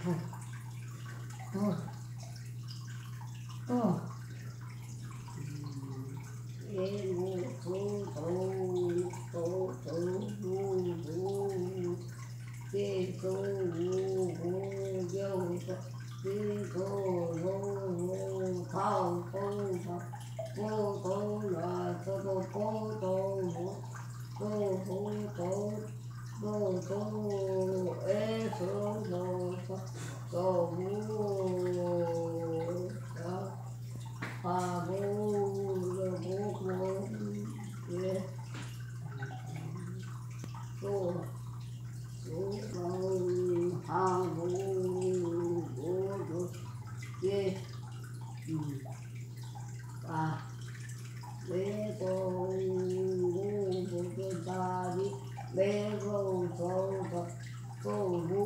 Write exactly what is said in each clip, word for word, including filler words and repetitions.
Tô. Tô. Ê mô tô tô tô tô vô vô tê tô vô vô vô tê tô vô vô thao tô vô tô là tô tô tô tô tô tô tô tô tô ê tô tô tô vô à vô vô vô ê tô tô tô à vô vô vô ê à bê tô vô vô cái ta đi bê vô tô tô tô vô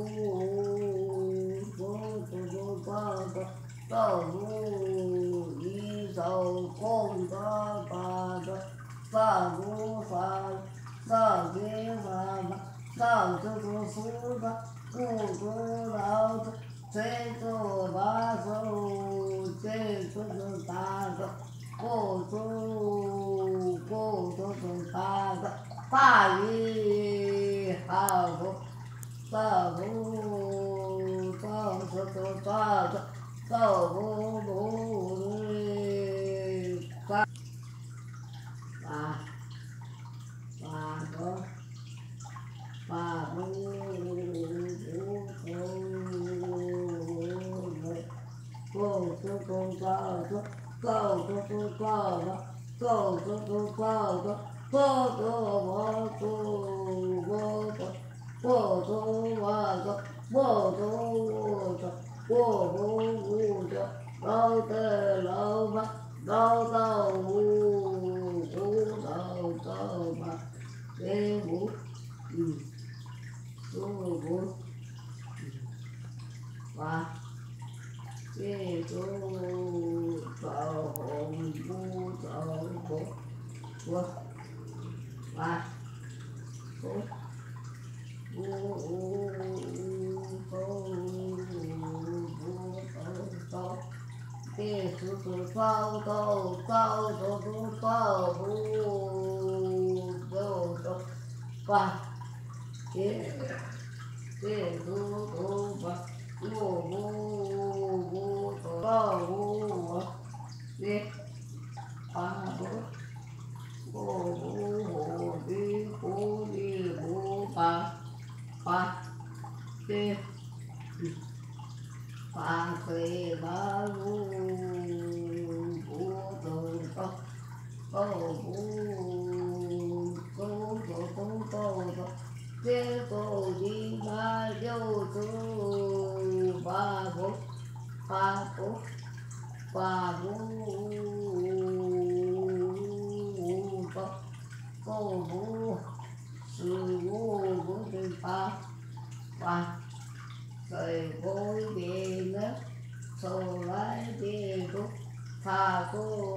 vô tô vô ta ta tô vô đi tô con ta ta ta ta vô ta ta ghé ta ta tô tô su ta cô tô đào ta thế tô ba tô thế tô tô ta ta cô tô cô tô tô ta ta ta đi hà vô ta vô ta tô tô ta ta ta vô vô ta ba ba có ba vô vô cô tô tô ta ta cô tô tô ta ta cô tô tô ta ta cô tô ba tô ba ta cô tô ba ta cô tô ta cô vô vô ta đâu tê lâu ba đâu đâu vô vô đâu đâu ba đê vô vô vô ba đê vô tao hồn vô tao vô vô ba vô vô vô vô tao tao tê su su tao tao tao tao tao tao vô tao tao ba đê đê vô vô ba vô vô vô tao vô đê ba vô vô vô đi vô đi vô ba ba đê ba phê ba vô vô tao tao tao vô tao tao tao tao tao đê tô đi ba vô tô ba vô ba vô ba vô tao tô vô sư vô vô đi ba ba trời vô về nữa sầu lại về vô tha cô